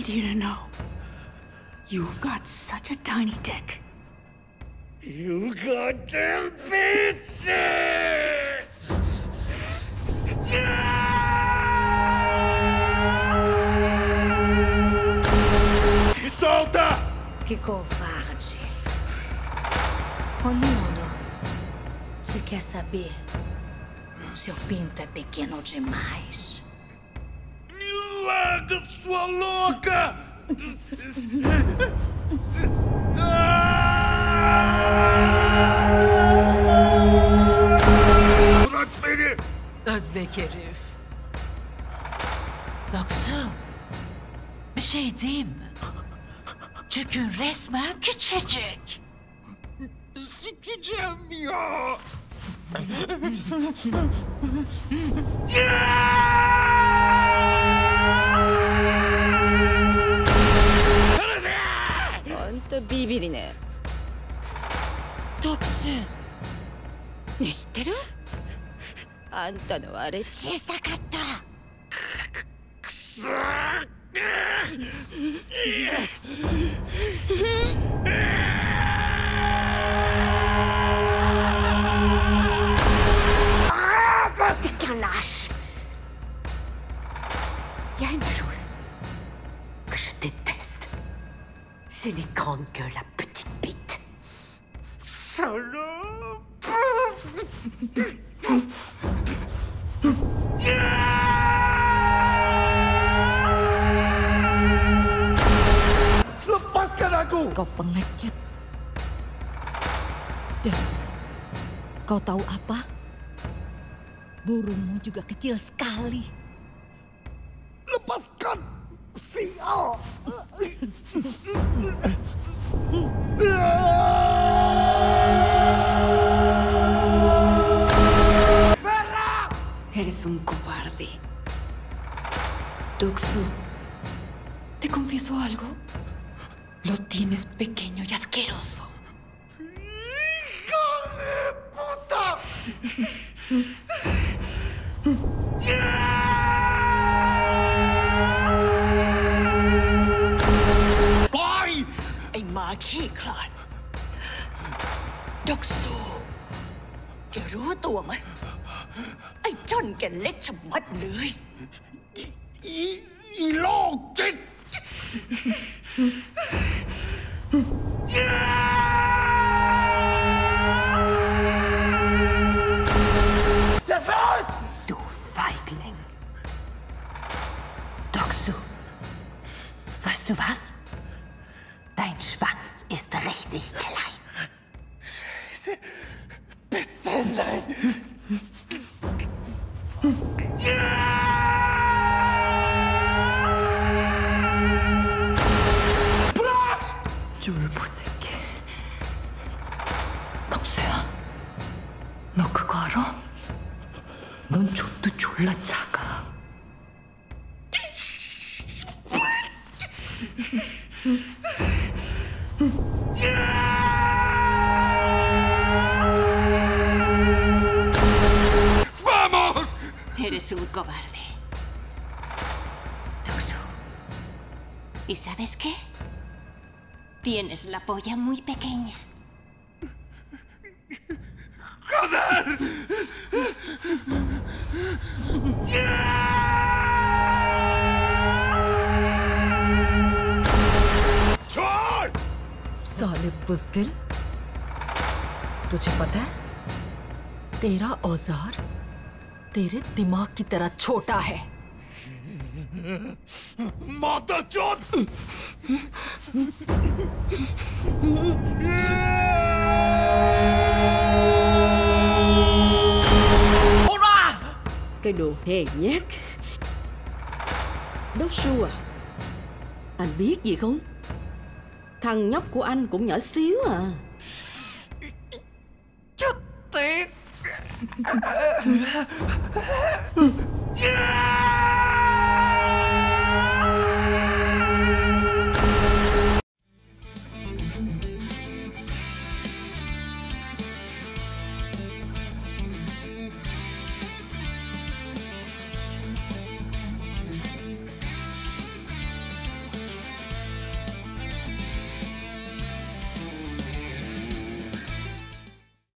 need you to know. You've got such a tiny dick. You goddamn bitch! Me solta! Que covarde. Olhando, você quer saber? Seu pinto é pequeno demais. Me larga, sua louca! Bırak beni! Ödlek herif. Deok-su, bir şey diyeyim mi? Çükün resmen küçücük. Sikeceğim ya! ほんとビビりね。Deok-su、ねえ知ってる？あんたのあれ小さかった。 くそ T'es qu'un lâche. Il y a une chose que je déteste, c'est les grandes gueules à petite bite. Salope! Lepaskan aku! Kau pengecut. Deok-su, kau tahu apa? Burungmu juga kecil sekali. Lepaskan! Sial! Eres un cobarde. Deok-su, ¿te confieso algo? Lo tienes pequeño y asqueroso. ¡Hijo de puta! ¡Ay! ไอ้หมาขี้คลาดDeok-suแกรู้ตัวไหมไอ้จ้อนแกเล็กชะมัดเลยอีโลกจิต Du Feigling. Deok-su, weißt du was? Dein Schwanz ist richtig klein. Bitte nein! 쫄보새끼. 덕수야, 너 그거 알아? 넌 족도 졸라 작아. ¡Vamos! Eres un cobarde. Deok-su, ¿y sabes qué? Tienes la polla muy pequeña. ¡Joder! ¡Chun! साले बुज़दिल, तुझे पता है तेरा औजार तेरे दिमाग की तरह छोटा है. Motherchod! Cái đồ hèn nhát. Deok-su à, anh biết gì không? Thằng nhóc của anh cũng nhỏ xíu à. Chút tiệt!